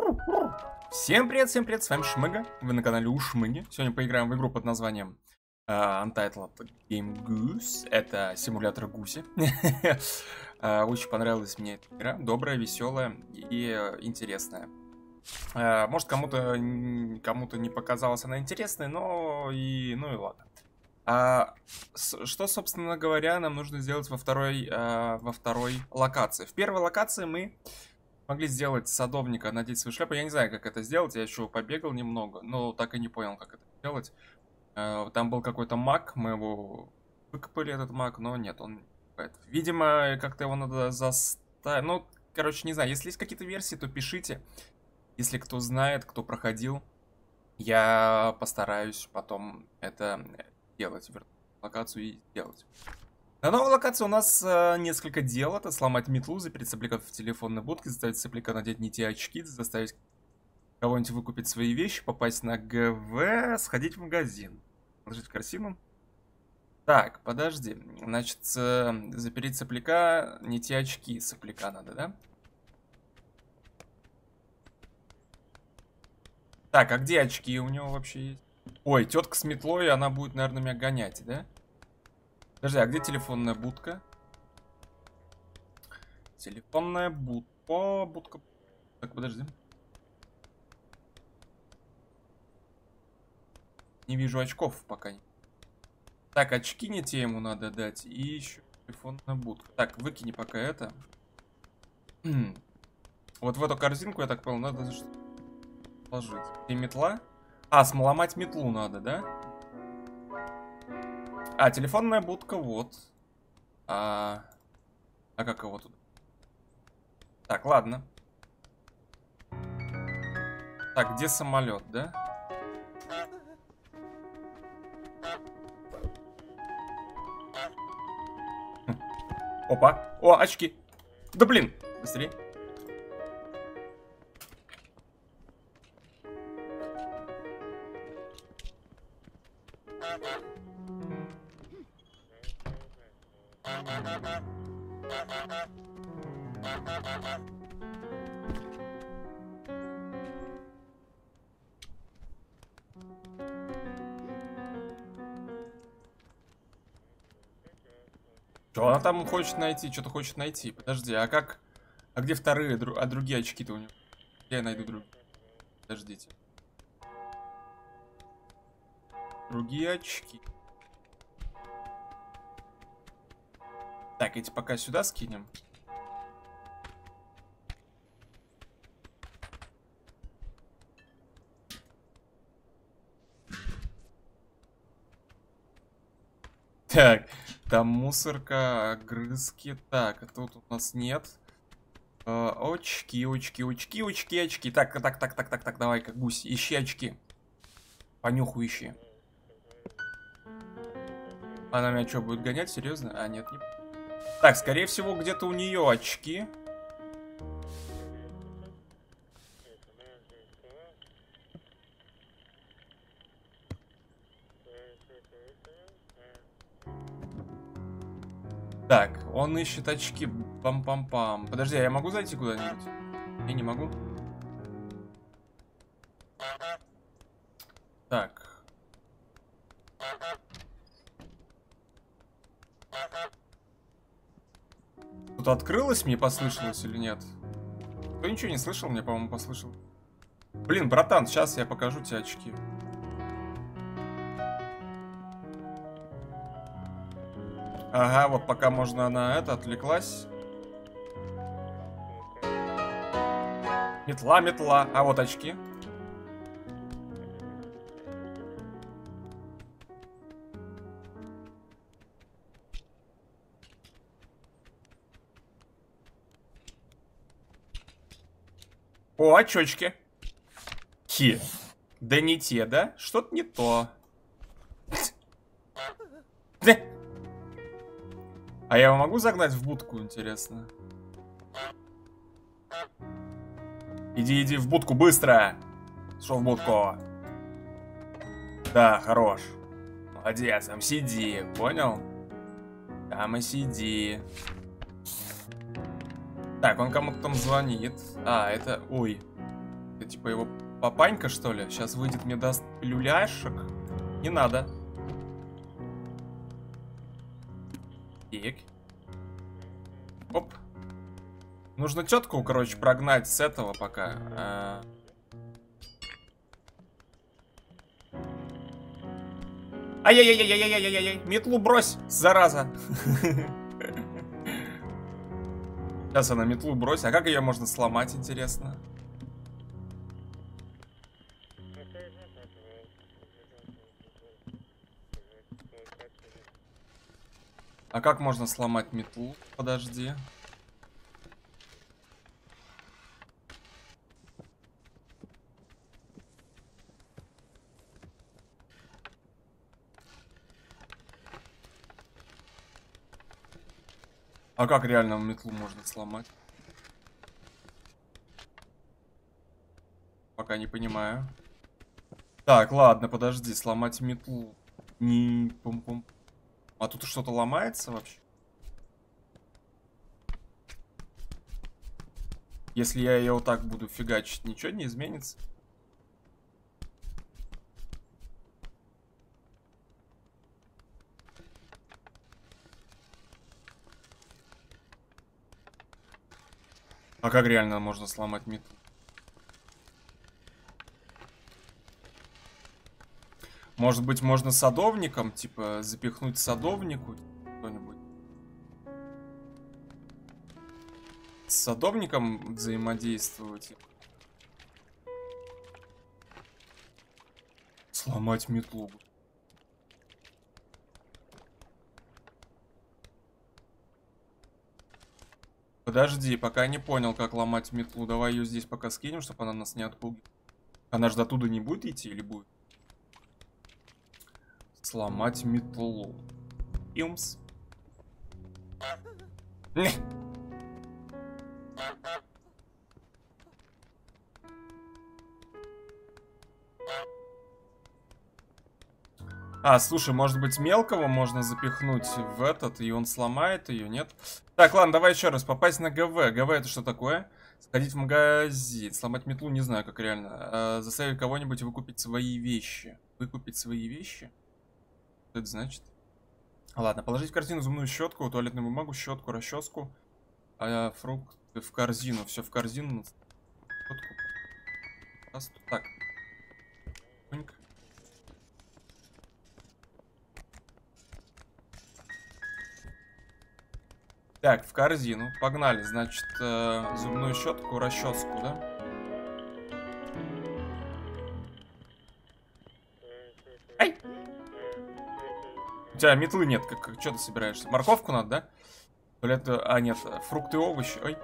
Всем привет, с вами Шмыга, вы на канале у Шмыги. Сегодня поиграем в игру под названием Untitled Game Goose. Это симулятор гуси. Очень понравилась мне эта игра, добрая, веселая и интересная. Может, кому-то не показалась она интересной, ну и ладно. Что, собственно говоря, нам нужно сделать во второй локации? В первой локации мы могли сделать садовника, надеть свою шляпу. Я не знаю, как это сделать. Я еще побегал немного, но так и не понял, как это сделать. Там был какой-то маг, мы его выкопали, этот маг, но нет, он... Видимо, как-то его надо заставить. Ну, короче, не знаю. Если есть какие-то версии, то пишите. Если кто знает, кто проходил, я постараюсь потом это делать, вернуть локацию и сделать. На новой локации у нас несколько дел. Это сломать метлу, запереть сопляка в телефонной будке, заставить сопляка надеть не те очки, заставить кого-нибудь выкупить свои вещи, попасть на ГВ, сходить в магазин. Положить в корзину. Так, подожди. Значит, запереть сопляка, не те очки сопляка надо, да? Так, а где очки у него вообще есть? Ой, тетка с метлой, она будет, наверное, меня гонять, да? Подожди, а где телефонная будка? Телефонная будка. О, будка. Так, подожди. Не вижу очков пока. Так, очки не те ему надо дать. И еще телефонная будка. Так, выкини пока это. Вот в эту корзинку, я так понял, надо положить. И метла? А, сломать метлу надо, да? А, телефонная будка, вот. А как его тут? Так, ладно. Так, где самолет, да? Опа. О, очки. Да блин. Быстрее. Что она там хочет найти? Что-то хочет найти. Подожди, а как? А где вторые? А другие очки-то у него? Где я найду другие? Подождите. Другие очки. Так, эти пока сюда скинем. Так, там мусорка, огрызки. Так, а тут у нас нет. Очки. Так, давай, как гусь, ищи очки. Понюху ищи. Она меня что, будет гонять? Серьезно? А, нет, не... Так, скорее всего, где-то у нее очки. Так, он ищет очки. Пам-пам-пам. Подожди, а я могу зайти куда-нибудь? Я не могу. Так. Тут открылось, мне послышалось или нет? Кто ничего не слышал, мне, по-моему, послышал. Блин, братан, сейчас я покажу тебе очки. Ага, вот пока можно она отвлеклась. Метла. А вот очки. О, очечки. Хи. Да не те, да? Что-то не то. А я его могу загнать в будку, интересно? Иди в будку, быстро! Шел в будку. Да, хорош. Молодец, там сиди, понял? Там и сиди. Так, он кому-то там звонит. А, это... Ой. Это типа его папанька, что ли? Сейчас выйдет, мне даст люляшек. Не надо. Так. Оп. Нужно тетку, короче, прогнать с этого пока. Ай-яй-яй-яй-яй-яй-яй-яй. Метлу брось, зараза. Сейчас она метлу брось. А как ее можно сломать, интересно? А как можно сломать метлу? Подожди. А как реально метлу можно сломать? Пока не понимаю. Так, ладно, подожди, сломать метлу. Не пум-пум. А тут что-то ломается вообще? Если я ее вот так буду фигачить, ничего не изменится? А как реально можно сломать метлу? Может быть, можно садовником, типа, запихнуть садовнику кто-нибудь? С садовником взаимодействовать? Сломать метлу. Подожди, пока не понял, как ломать метлу. Давай ее здесь пока скинем, чтобы она нас не отпугивала. Она же до туда не будет идти или будет? Сломать метлу. Юмс. А, слушай, может быть, мелкого можно запихнуть в этот, и он сломает ее, нет? Так, ладно, давай еще раз. Попасть на ГВ. ГВ это что такое? Сходить в магазин. Сломать метлу, не знаю, как реально. Заставить кого-нибудь выкупить свои вещи. Выкупить свои вещи? Что это значит? Ладно, положить в корзину зубную щетку, туалетную бумагу, щетку, расческу, фрукты в корзину. Все в корзину. Щетку. Так. Так, в корзину. Погнали, значит, зубную щетку, расческу, да? Ай! У тебя метлы нет, что ты собираешься? Морковку надо, да? То ли это... А, нет, фрукты и овощи. Ой.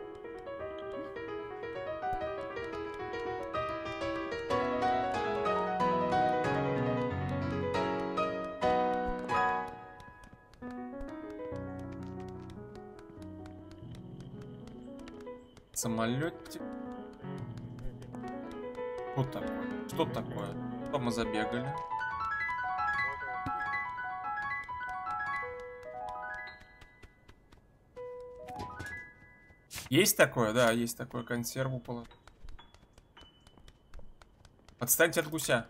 Самолетик. Что такое? Что такое? Что мы забегали? Есть такое? Да, есть такое. Консерву положить. Отстаньте от гуся.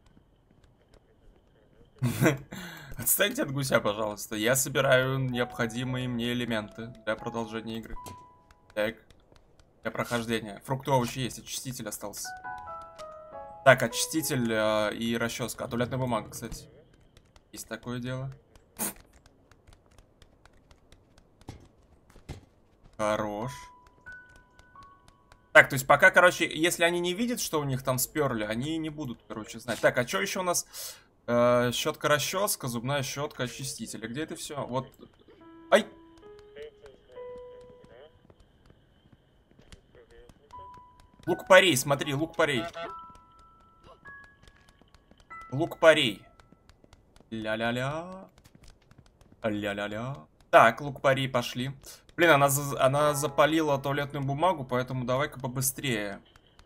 Отстаньте от гуся, пожалуйста. Я собираю необходимые мне элементы для продолжения игры. Так. Для прохождения. Фрукты, овощи есть, очиститель остался. Так, очиститель и расческа. А туалетная бумага, кстати. Есть такое дело. Хорош. Так, то есть пока, короче, если они не видят, что у них там сперли, они не будут, короче, знать. Так, а что еще у нас? Щетка-расческа, зубная щетка, очиститель. Где это все? Вот. Ай! Лук-порей, смотри, лук-порей. Лук-порей. Ля-ля-ля. Ля-ля-ля. Так, лук-порей пошли. Блин, она запалила туалетную бумагу, поэтому давай-ка побыстрее.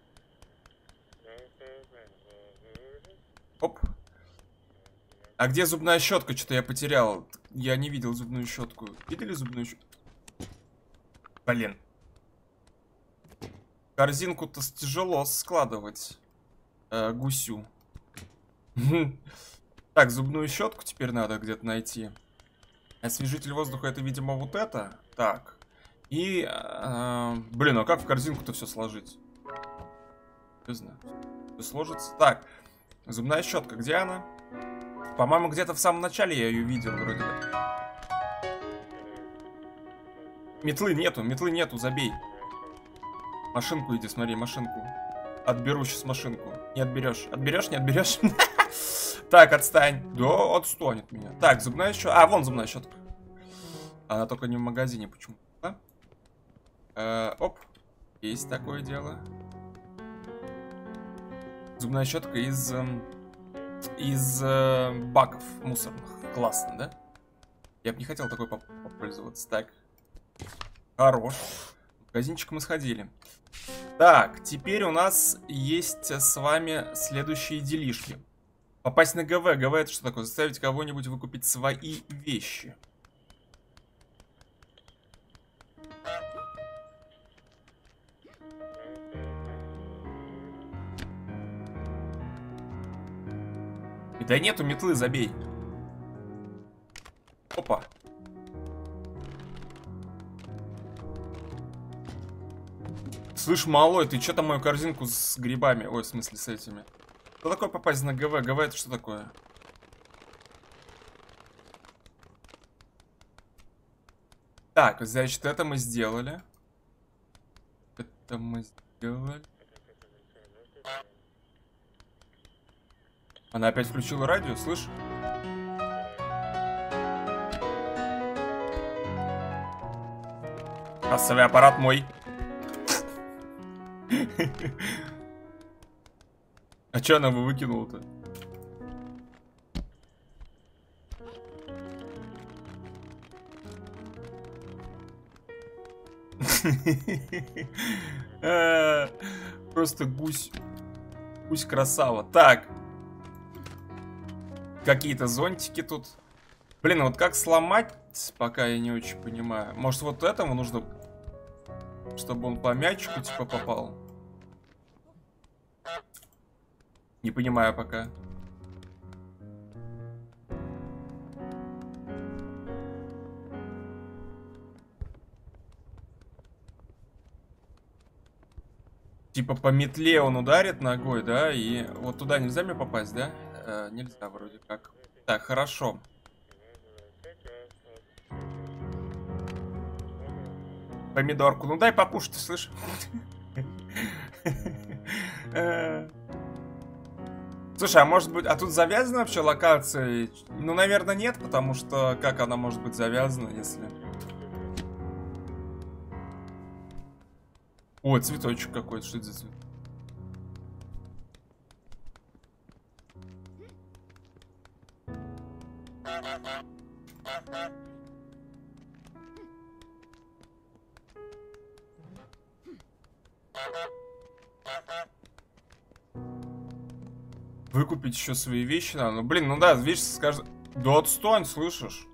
Оп. А где зубная щетка? Что-то я потерял. Я не видел зубную щетку. Видели зубную щетку? Блин. Корзинку-то тяжело складывать гусю. Так, зубную щетку теперь надо где-то найти. Освежитель воздуха это, видимо, вот это. Так. И, блин, а как в корзинку-то все сложить? Не знаю. Все сложится. Так, зубная щетка, где она? По-моему, где-то в самом начале я ее видел, вроде бы. Метлы нету, забей. Машинку иди, смотри, машинку. Отберу сейчас машинку. Не отберешь. Отберешь, не отберешь? Так, отстань. Да, отстань от меня. Так, зубная щетка. А, вон зубная щетка. Она только не в магазине почему-то. Оп. Есть такое дело. Зубная щетка из баков мусорных. Классно, да? Я бы не хотел такой попользоваться. Так. Хорош. В магазинчик мы сходили. Так, теперь у нас есть с вами следующие делишки. Попасть на ГВ. ГВ это что такое? Заставить кого-нибудь выкупить свои вещи. Да нету метлы, забей. Опа. Слышь, малой, ты что там мою корзинку с грибами? Ой, в смысле с этими. Что такое попасть на ГВ? ГВ это что такое? Так, значит, это мы сделали. Это мы сделали. Она опять включила радио, слышь? Кассовый аппарат мой. А чё она его выкинула-то? Просто гусь. Гусь красава. Так. Какие-то зонтики тут. Блин, вот как сломать, пока я не очень понимаю. Может, вот этому нужно, чтобы он по мячику типа попал? Не понимаю пока. Типа по метле он ударит ногой, да? И вот туда нельзя мне попасть, да? Нельзя вроде как. Так, хорошо. Помидорку. Ну дай покушать, ты слышишь? Слушай, а может быть... А тут завязана вообще локация? Ну, наверное, нет, потому что как она может быть завязана, если... Ой, цветочек какой-то. Что это за цвет? Выкупить еще свои вещи надо. Ну, блин, ну да, вещи с каждой... Да отстань, слышишь?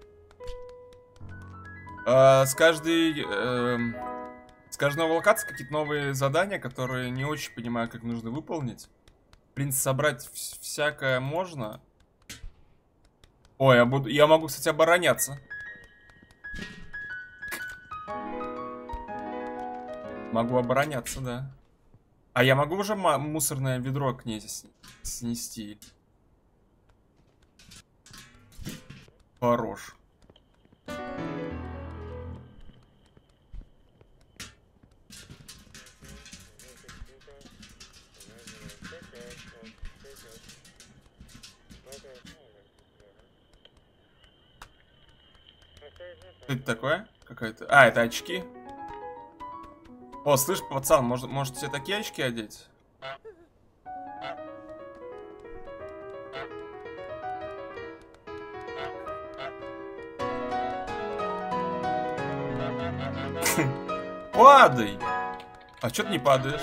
С каждой... С каждой новой локации какие-то новые задания, которые не очень понимаю, как нужно выполнить. В принципе, собрать всякое можно. Ой, я могу, кстати, обороняться. Могу обороняться, да. А я могу уже мусорное ведро к ней снести? Хорош. Что это такое? Какая-то... А, это очки. О, слышь, пацан, может тебе такие очки одеть? Падай! А чё ты не падаешь?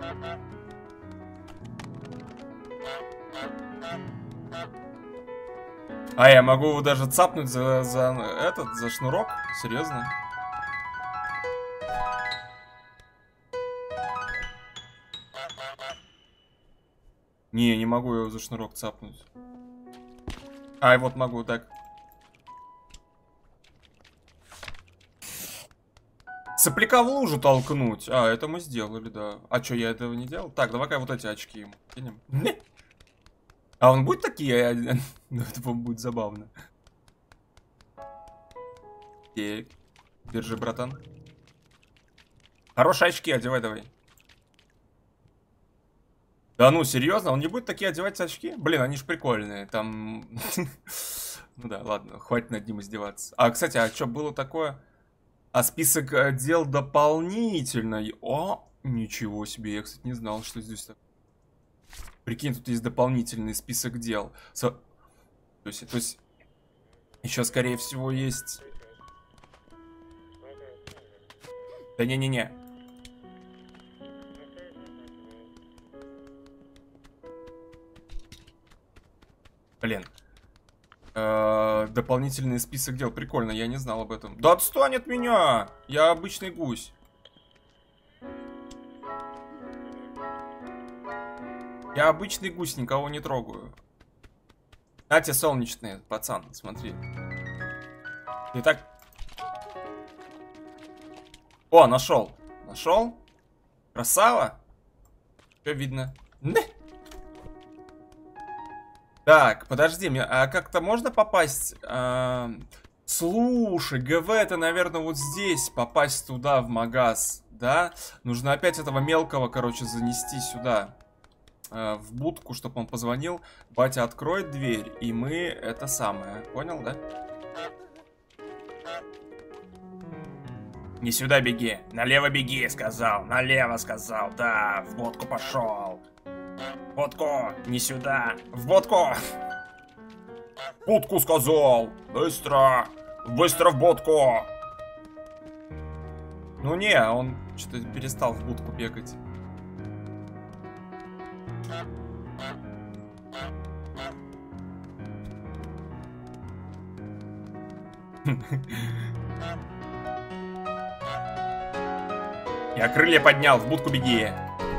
А я могу его даже цапнуть за шнурок? Серьезно? Не могу его за шнурок цапнуть. Ай, вот могу, так. Сопляка в лужу толкнуть. А, это мы сделали, да. А что, я этого не делал? Так, давай-ка вот эти очки ему кинем. А он будет такие? Ну, это будет забавно. Так. Держи, братан. Хорошие очки, одевай давай. Да ну, серьезно? Он не будет такие одевать очки? Блин, они ж прикольные. Там... Ну да, ладно, хватит над ним издеваться. А, кстати, а что было такое? А список дел дополнительный. О, ничего себе, я, кстати, не знал, что здесь так. Прикинь, тут есть дополнительный список дел. То есть еще, скорее всего, есть... Да не-не-не. Блин. Дополнительный список дел. Прикольно, я не знал об этом. Да отстань от меня! Я обычный гусь. Я обычный гусь, никого не трогаю. На тебе солнечные, пацан, смотри. Итак. О, нашел. Нашел? Красава? Что видно? Так, подожди, а как-то можно попасть? Слушай, ГВ это, наверное, вот здесь попасть туда, в магаз, да? Нужно опять этого мелкого, короче, занести сюда. В будку, чтобы он позвонил. Батя откроет дверь, и мы это самое. Понял, да? Не сюда беги, налево беги, сказал. Налево сказал, да, в будку пошел. Водку, не сюда. В водку. Будку сказал. Быстро. Быстро в будку. Ну не, он что-то перестал в будку бегать. Я крылья поднял, в будку беги.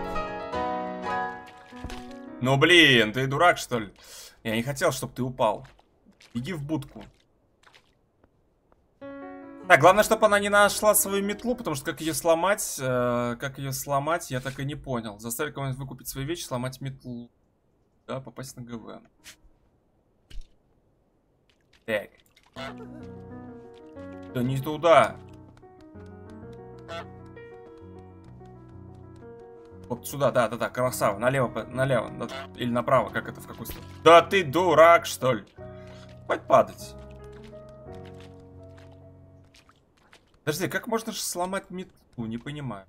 Ну блин, ты дурак, что ли? Я не хотел, чтобы ты упал. Иди в будку. Так, главное, чтобы она не нашла свою метлу, потому что как ее сломать, я так и не понял. Заставить кого-нибудь выкупить свои вещи, сломать метлу. Да, попасть на ГВ. Так. Да не туда. Вот сюда, да, красава, налево, или направо, как это, в какую сторону? Да ты дурак, что ли? Хватит падать. Подожди, как можно же сломать метлу? Не понимаю.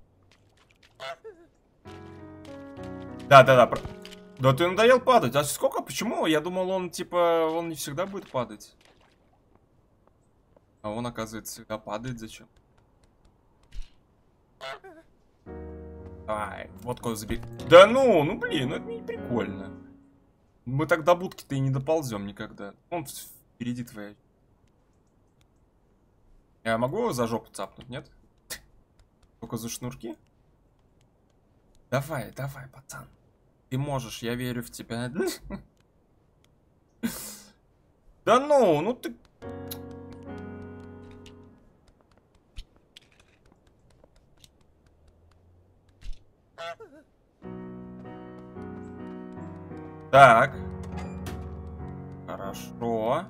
Да. Да ты надоел падать. А сколько? Почему? Я думал, он, типа, он не всегда будет падать. А он, оказывается, всегда падает. Зачем? Ай, вот куда забег. Да ну блин, ну это не прикольно. Мы так до будки-то и не доползем никогда. Он впереди твоя. Я могу его за жопу цапнуть, нет? Только за шнурки? Давай, пацан. Ты можешь, я верю в тебя. Да ну ты... Так. Хорошо.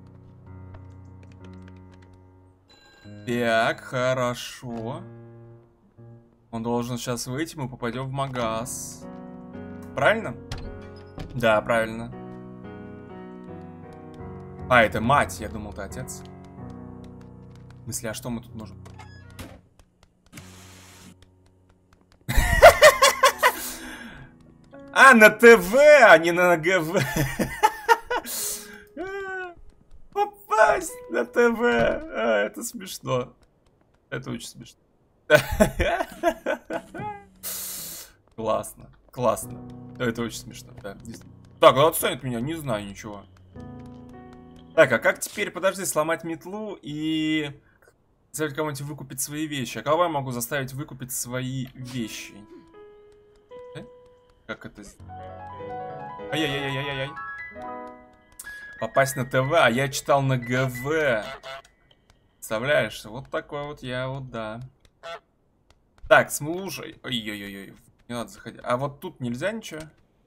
Так, хорошо. Он должен сейчас выйти, мы попадем в магаз. Правильно? Да, правильно. А, это мать, я думал, ты отец. В смысле, а что мы тут можем? А, на ТВ, а не на ГВ. Попасть на ТВ. А, это смешно. Это очень смешно. Классно, классно. Это очень смешно, да. Так, он отстанет меня, не знаю ничего. Так, а как теперь, подожди, сломать метлу и заставить кого-нибудь выкупить свои вещи? А кого я могу заставить выкупить свои вещи? Как это сделать? Ай-яй-яй-яй-яй-яй. Попасть на ТВ, а я читал на ГВ. Представляешь? Вот такой вот я, вот да. Так, слушай. Ой-ой-ой. Не надо заходить. А вот тут нельзя ничего?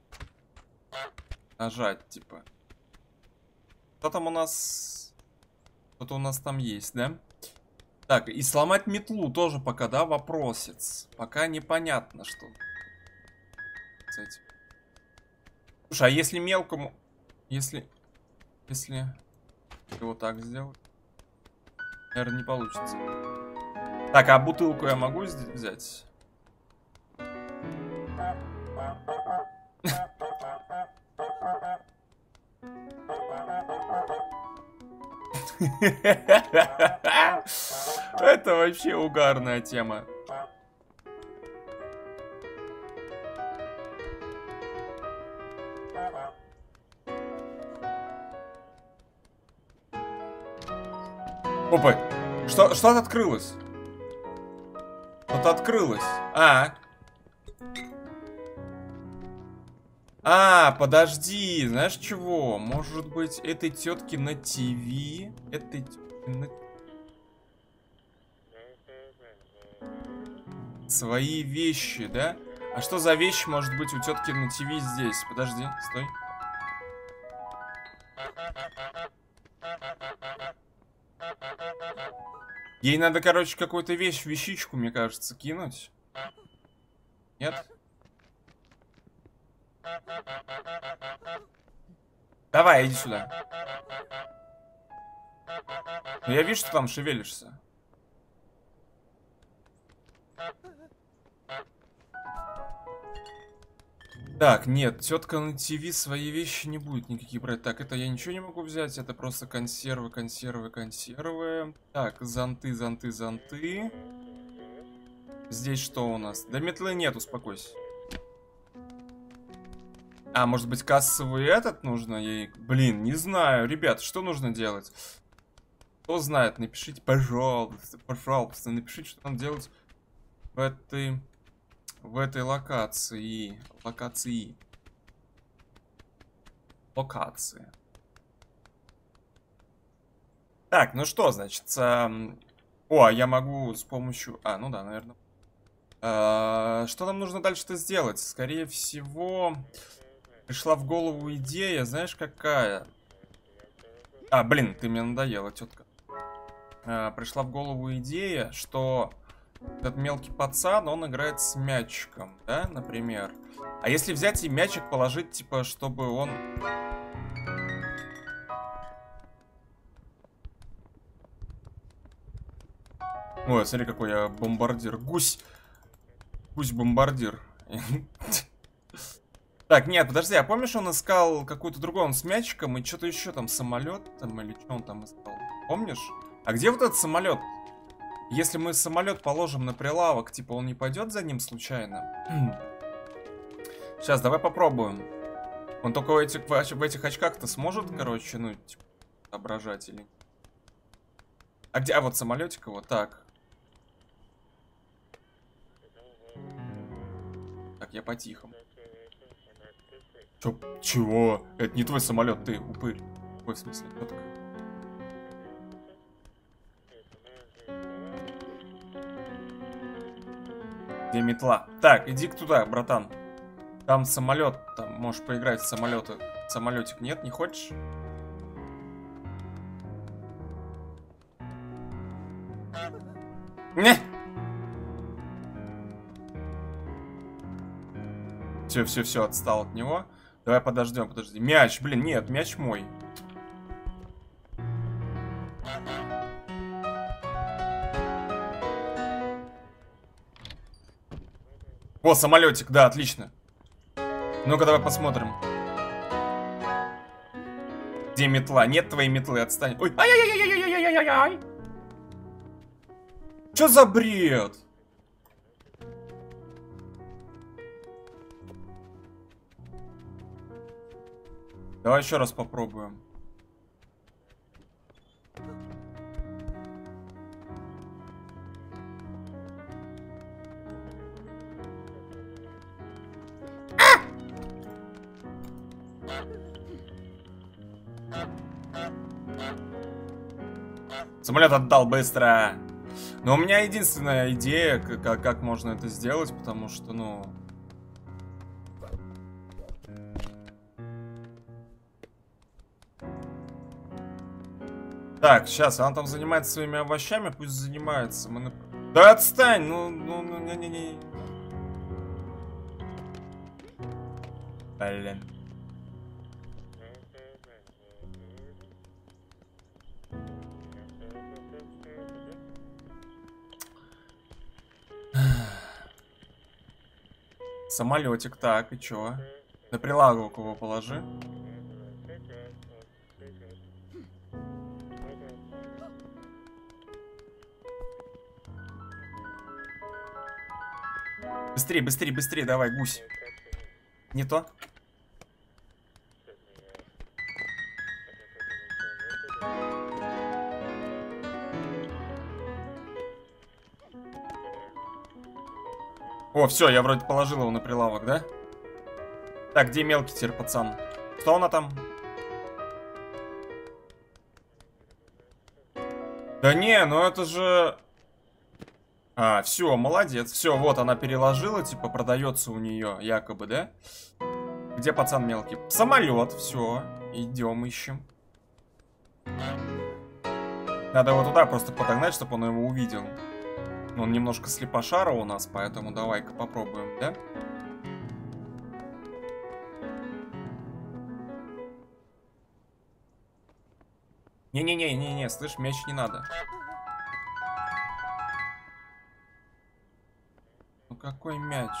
Нажать, типа. Что там у нас? Что-то у нас там есть, да? Так, и сломать метлу тоже пока, да, вопросец. Пока непонятно, что с этим. Слушай, а если мелкому... Если его так сделать? Наверное, не получится. Так, а бутылку я могу взять? Это вообще угарная тема. Опа, что-то открылось. Что-то открылось. Подожди, знаешь чего? Может быть, этой тетки на ТВ? Этой тетки на... Свои вещи, да? А что за вещи может быть у тетки на ТВ здесь? Подожди, стой. Ей надо, короче, какую-то вещичку, мне кажется, кинуть. Нет? Давай, иди сюда. Ну, я вижу, что там шевелишься. Так, нет, тетка на ТВ свои вещи не будет никакие брать. Так, это я ничего не могу взять, это просто консервы. Так, зонты. Здесь что у нас? Да метлы нет, успокойся. А, может быть, кассовый этот нужно ей? Блин, не знаю, ребят, что нужно делать? Кто знает, напишите, пожалуйста, напишите, что нам делать в этой локации. Локации. Так, ну что, значит, я могу с помощью... ну да, наверное. Что нам нужно дальше-то сделать? Скорее всего, пришла в голову идея, знаешь, какая? Блин, ты мне надоела, тетка. Пришла в голову идея, что этот мелкий пацан, он играет с мячиком, да, например. А если взять и мячик положить, типа, чтобы он... Ой, смотри, какой я бомбардир. Гусь-бомбардир. Так, нет, подожди, а помнишь, он искал какую-то другую, он с мячиком и что-то еще там, самолет там, или что он там искал? Помнишь? А где вот этот самолет? Если мы самолет положим на прилавок, типа, он не пойдет за ним случайно? Сейчас, давай попробуем. Он только в этих очках-то сможет, короче, ну, типа, соображать или... А где? А вот самолетик его, так. Так, я по-тихому. Чего? Это не твой самолет, ты упырь. Ой, в смысле, кто такой? Где метла? Так, иди-ка туда, братан. Там самолет, там можешь поиграть в самолеты. Самолетик нет, не хочешь? Не. Все, отстал от него. Давай подождем, подожди. Мяч, блин, нет, мяч мой. О, самолетик, да, отлично. Ну-ка, давай посмотрим. Где метла? Нет твоей метлы, отстань. Ой, ай-яй-яй-яй-яй-яй-яй-яй. Чё за бред? Давай еще раз попробуем. Самолет отдал быстро. Но у меня единственная идея, как можно это сделать, потому что, ну... Так, сейчас, она там занимается своими овощами, пусть занимается. Да отстань, ну, не-не-не. Блин. Самолетик, так, и чё? На прилавок его положи. Быстрее, быстрее, быстрее, давай, гусь. Не то? О, все, я вроде положил его на прилавок, да? Так, где мелкий теперь, пацан? Что она там? Да не, ну это же... А, все, молодец. Все, вот она переложила, типа, продается у нее, якобы, да? Где пацан мелкий? Самолет, все. Идем, ищем. Надо его туда просто подогнать, чтобы он его увидел. Он немножко слепошара у нас, поэтому давай-ка попробуем, да? Не-не-не-не-не, слышь, мяч не надо. Ну какой мяч?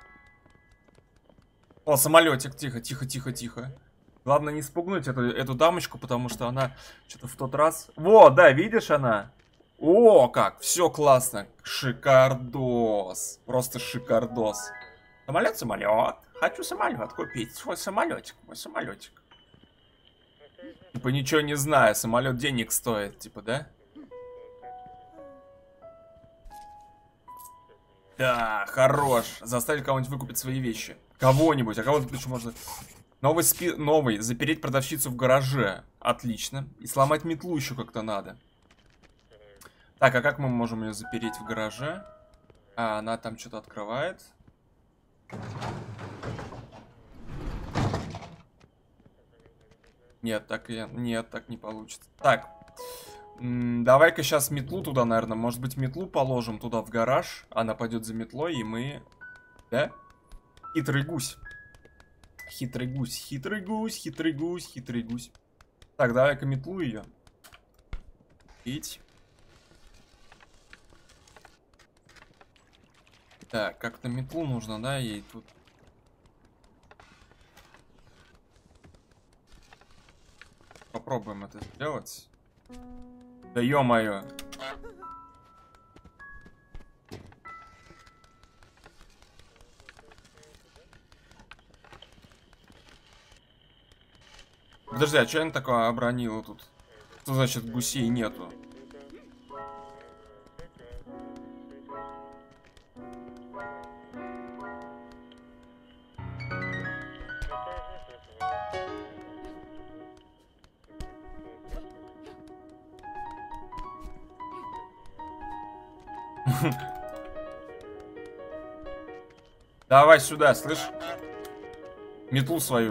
О, самолетик, тихо, тихо, тихо, тихо. Главное не спугнуть эту дамочку, потому что она что-то в тот раз... Во, да, видишь она? О, как, все классно. Шикардос. Просто шикардос. Самолет, самолет. Хочу самолет купить. Свой самолетик, мой самолетик. Типа ничего не знаю, самолет денег стоит, типа, да? Да, хорош. Заставить кого-нибудь выкупить свои вещи. Кого-нибудь, а кого-то еще можно... Новый, запереть продавщицу в гараже. Отлично. И сломать метлу еще как-то надо. Так, а как мы можем ее запереть в гараже? А, она там что-то открывает. Нет, так не получится. Так, давай-ка сейчас метлу туда, наверное. Может быть, метлу положим туда в гараж. Она пойдет за метлой, и мы... Да? Хитрый гусь. Хитрый гусь, хитрый гусь, хитрый гусь, хитрый гусь. Так, давай-ка метлу ее. Пить. Так, как-то метлу нужно, да, ей тут. Попробуем это сделать. Да ё-моё. Подожди, а что она такое обронила тут? Что значит гусей нету? Давай сюда, слышь? Метлу свою.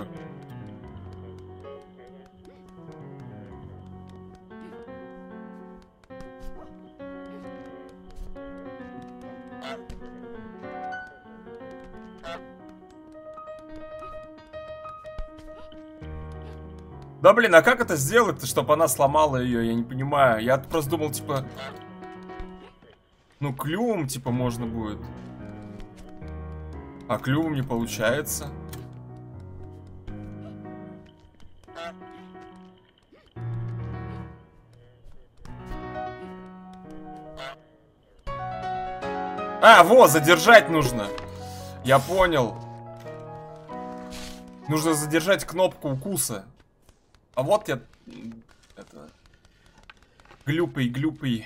Да блин, а как это сделать-то, чтобы она сломала ее? Я не понимаю. Я просто думал, типа... Ну, клювом, типа, можно будет. А клювом не получается. А, вот, задержать нужно. Я понял. Нужно задержать кнопку укуса. А вот я... Это... Глюпый.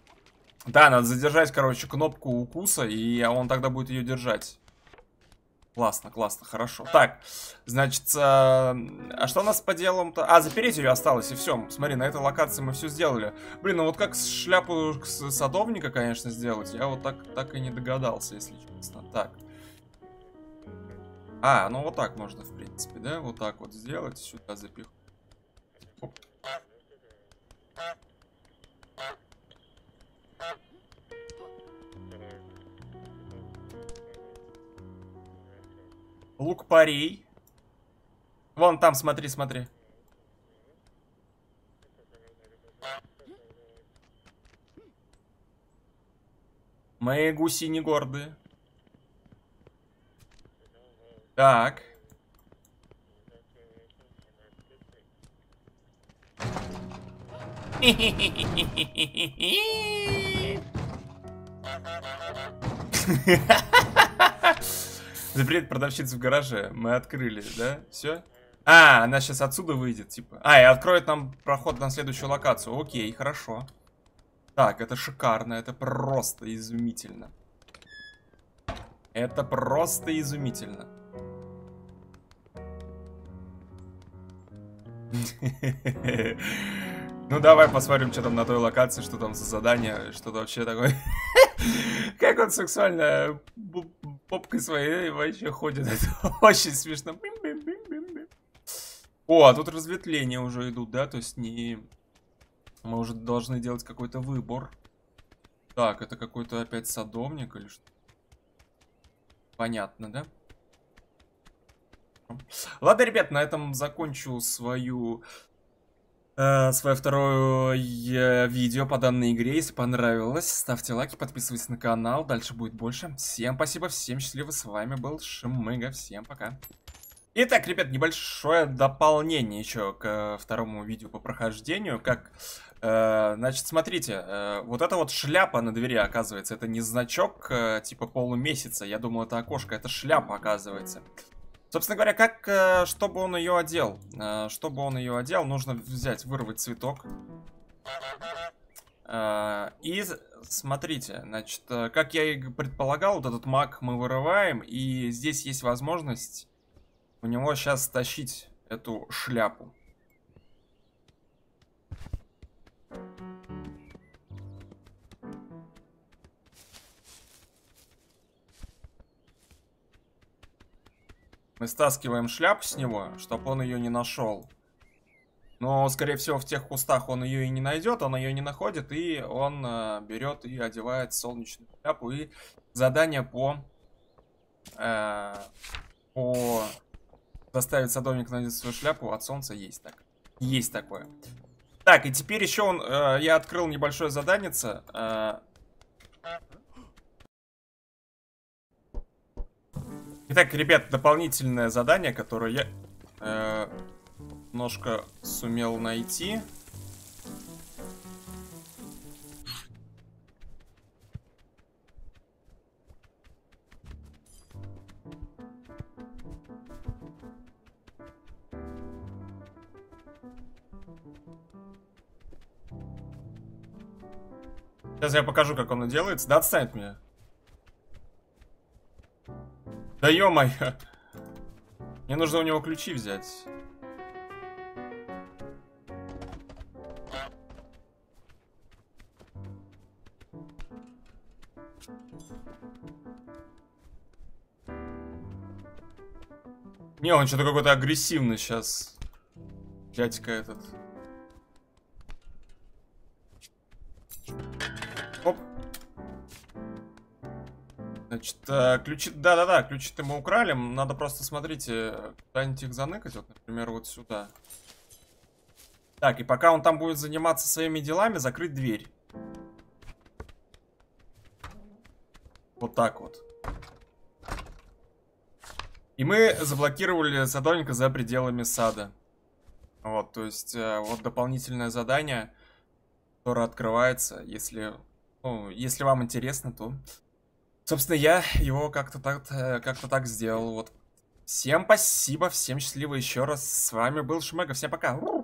Да, надо задержать, короче, кнопку укуса, и он тогда будет ее держать. Классно, классно, хорошо. Так, значит, а что у нас по делам-то? А, запереть ее осталось, и все. Смотри, на этой локации мы все сделали. Блин, ну вот как шляпу садовника, конечно, сделать, я вот так и не догадался, если честно. Так. А, ну вот так можно, в принципе, да? Вот так вот сделать, сюда запихнуть. Оп. Лук-порей. Вон там, смотри, смотри. Мои гуси не гордые. Так. Запрет продавщицы в гараже. Мы открыли, да? Все? А, она сейчас отсюда выйдет, типа. А, и откроет нам проход на следующую локацию. Окей, хорошо. Так, это шикарно, это просто изумительно. Это просто изумительно. Ну давай посмотрим, что там на той локации, что там за задание, что-то вообще такое. Как он сексуально попкой своей вообще ходит. Это очень смешно. О, а тут разветвления уже идут, да? То есть не... Мы уже должны делать какой-то выбор. Так, это какой-то опять садовник или что? Понятно, да? Ладно, ребят, на этом закончу свое второе видео по данной игре. Если понравилось, ставьте лайки, подписывайтесь на канал. Дальше будет больше. Всем спасибо, всем счастливо. С вами был Шмыга. Всем пока. Итак, ребят, небольшое дополнение еще к второму видео по прохождению. Как, значит, смотрите, вот эта вот шляпа на двери, оказывается, это не значок типа полумесяца. Я думал, это окошко, это шляпа, оказывается. Собственно говоря, как, чтобы он ее одел? Чтобы он ее одел, нужно взять, вырвать цветок. И смотрите, значит, как я и предполагал, вот этот маг мы вырываем, и здесь есть возможность у него сейчас стащить эту шляпу. Мы стаскиваем шляпу с него, чтобы он ее не нашел. Но, скорее всего, в тех кустах он ее и не найдет, он ее не находит, и он берет и одевает солнечную шляпу. И задание по заставить садовника надеть свою шляпу от солнца есть так. Есть такое. Так, и теперь еще я открыл небольшое заданице. Итак, ребят, дополнительное задание, которое я немножко сумел найти. Сейчас я покажу, как оно делается. Да отстань от меня. Да ё-моё. Мне нужно у него ключи взять. Не, он что-то какой-то агрессивный сейчас. Дядька этот. Оп. Значит, ключи... Да-да-да, ключи-то мы украли. Надо просто, смотрите, куда-нибудь их заныкать. Вот, например, вот сюда. Так, и пока он там будет заниматься своими делами, закрыть дверь. Вот так вот. И мы заблокировали садовника за пределами сада. Вот, то есть, вот дополнительное задание, которое открывается, если... Ну, если вам интересно, то... Собственно, я его как-то так сделал. Вот. Всем спасибо, всем счастливо еще раз. С вами был Шмыга. Всем пока.